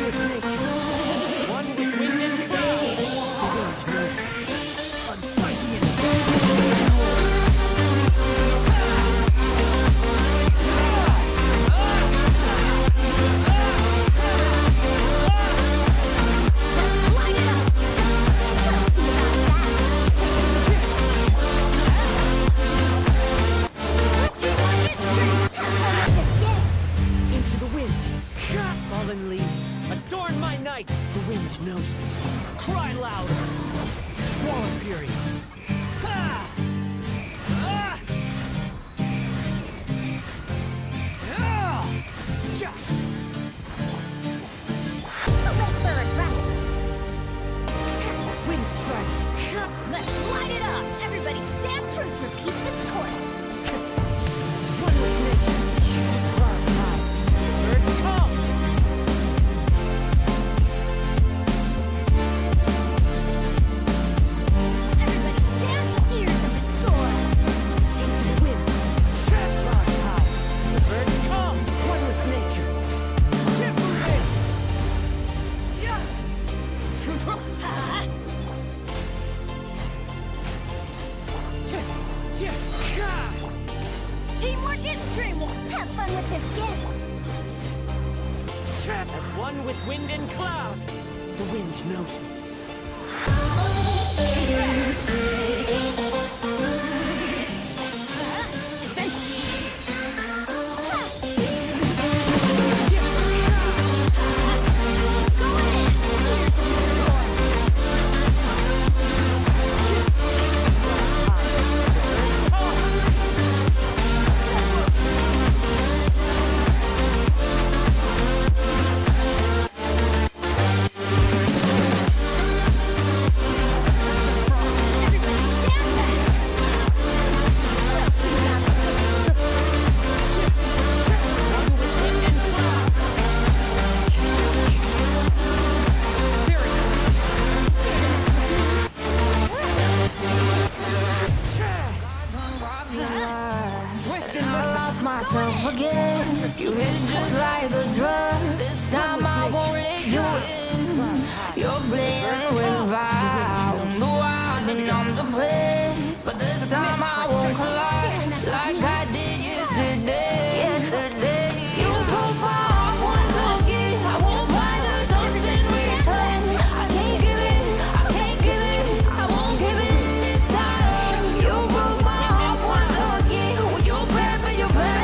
with nature. One with wind and cloud. The wind knows me. Unsightly and fallen leaves, adorn my night. The wind knows me. Cry louder. Squall of fury. Ha! Ah! Ah! Ja! Bird rest. Wind strike. Let's light it up. Everybody's damn truth repeats its course. One with nature. Clouds high. Birds come. Teamwork is dreamwork. Have fun with this gift. As one with wind and cloud. The wind knows me. Myself again. You hit it just like a drug. This time I won't let you in. You're playing with vows. So I've been on the prey, but this time I won't collide like I did yesterday. You broke my heart once again. I won't buy the dust in return. I can't give it, I can't give it, I won't give it this time. You broke my heart once again. With your bad, but you're bad.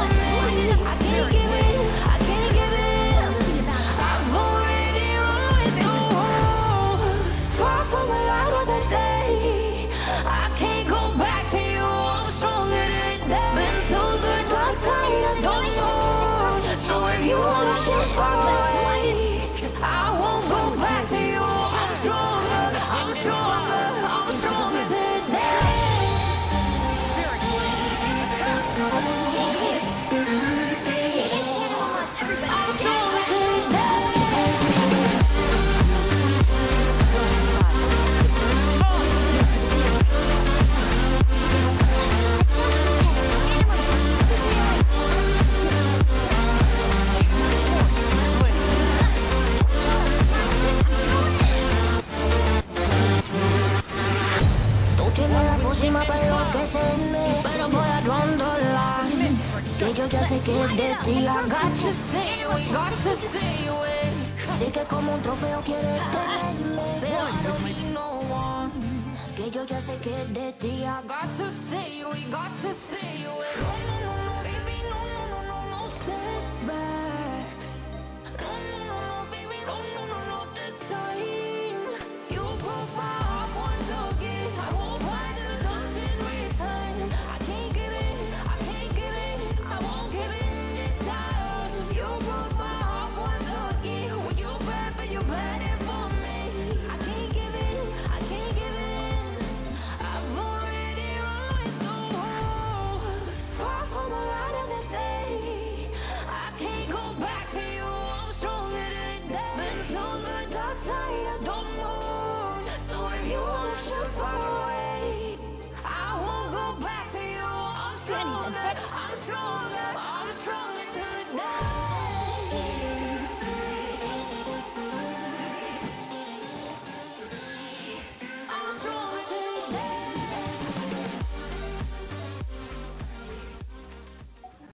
Pero voy a rondolar. Que yo ya sé que de ti. I got to stay away, got to stay away. Sé que como un trofeo quieres tenerme, pero I don't need no one. Que yo ya sé que de ti. I got to stay away, got to stay away. No, no, no, no, baby, no, no, no, no, no setbacks. No, no, no, no, baby, no, no, no, no, this time. You broke my heart once again. I won't buy the dust in return. I can't give it, I can't give it, I won't give it this time. You broke my heart once again. Well, you're bad, but you're bad for me. I can't give it, I can't give it. I've already run with the wolves. Far from the light of the day. I can't go back to you, I'm stronger than that. Been to the dark side, I don't know. So if you wanna shoot far away, I won't go back to you. I'm stronger, I'm stronger, I'm stronger.